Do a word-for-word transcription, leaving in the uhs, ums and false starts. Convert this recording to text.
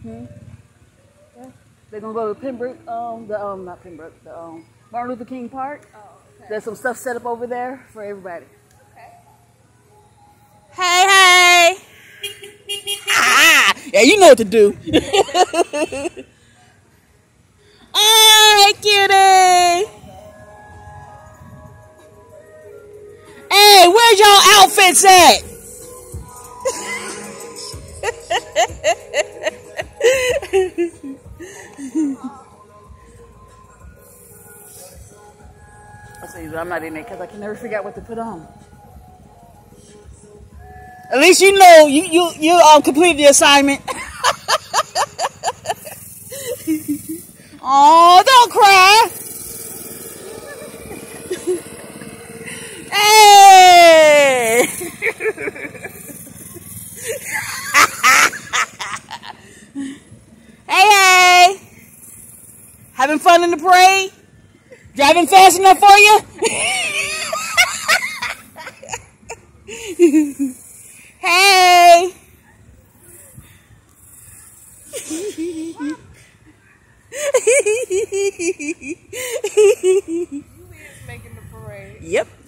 Mm-hmm. Yeah. They're gonna go to Pembroke, um, the um, not Pembroke, the um, Martin Luther King Park. Oh, okay. There's some stuff set up over there for everybody. Okay. Hey, hey! Ah, yeah, you know what to do. Oh, hey, cutie! Hey, where's your outfits at? I'm not in there because I can never figure out what to put on. At least you know you you you um completed the assignment. Oh, don't cry. Hey. Hey, hey. Having fun in the parade? Driving fast enough for you? Hey! You is making the parade. Yep.